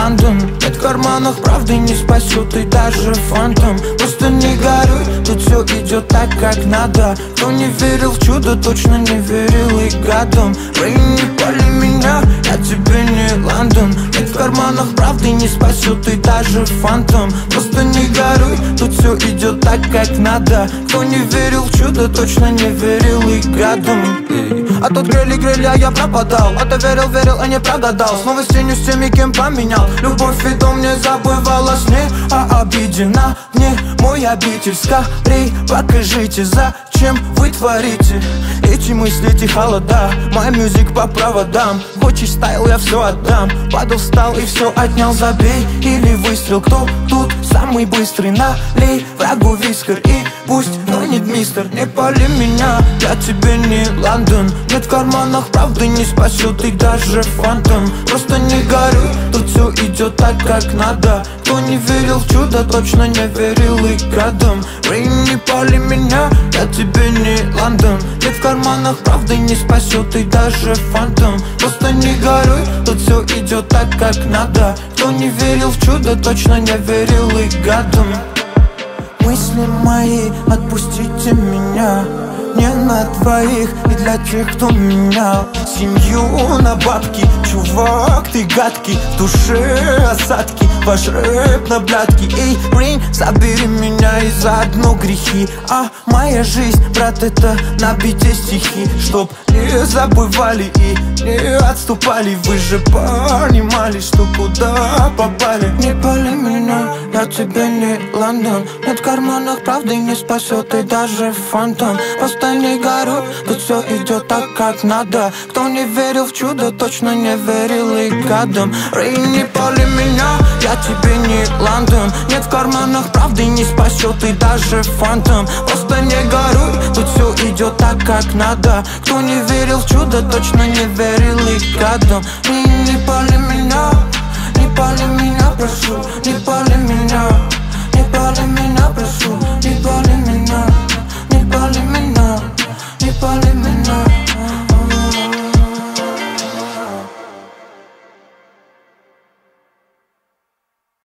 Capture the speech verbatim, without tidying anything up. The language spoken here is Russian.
Лондон. Нет в карманах правды не спасет и даже фантом. Просто не горюй, тут все идет так, как надо. Кто не верил в чудо, точно не верил и гадом. Рейн, не пали меня, я тебе не Лондон. Нет в карманах правды не спасет и даже фантом. Просто не горюй, тут все идет так, как надо. Кто не верил в чудо, точно не верил и гадом. А тот грели, грели, а я пропадал. А ты верил, верил, а не прогадал. Снова с тенью, с теми, кем поменял. Любовь и дом не забывала сне. А обидена мне мой обитель. Скорей покажите, зачем вы творите эти мысли, эти холода. Мой мюзик по проводам. Хочешь стайл, я все отдам. Падал, встал и все отнял. Забей или выстрел. Кто тут самый быстрый? Налей врагу вискер и пусть гонит мистер. Не пали меня, я тебе не Лондон. Нет в карманах правды не спасет и даже фантом. Просто не горюй, тут все идет так, как надо. Кто не верил в чудо, точно не верил и гадом. Рейн, не пали меня, я тебе не Лондон. Нет в карманах правды не спасет и даже фантом. Просто не горюй, тут все идет так, как надо. Кто не верил в чудо, точно не верил и гадом. Мысли мои, отпустите меня. Не на двоих и для тех, кто менял семью на бабки. Чувак, ты гадкий, в душе осадки. Ваш рэп на блядки. Эй, Рейн, забери меня и заодно грехи. А моя жизнь, брат, это на бите стихи. Чтоб не забывали и не отступали. Вы же понимали, что куда попали. Не пали меня, я тебе не Лондон. Нет в карманах правды не спасет и даже фантом. Просто не горюй, тут все идет так, как надо. Кто не верил в чудо, точно не верил и гадом. Рейн, не пали меня, я тебе не Лондон. Нет в карманах правды не спасет и даже фантом. Просто не горюй, тут все идет так, как надо. Кто не верил в чудо, точно не верил и гадом. Рейн, не пали меня, не пали меня, прошу. Не пали меня, не пали меня, прошу.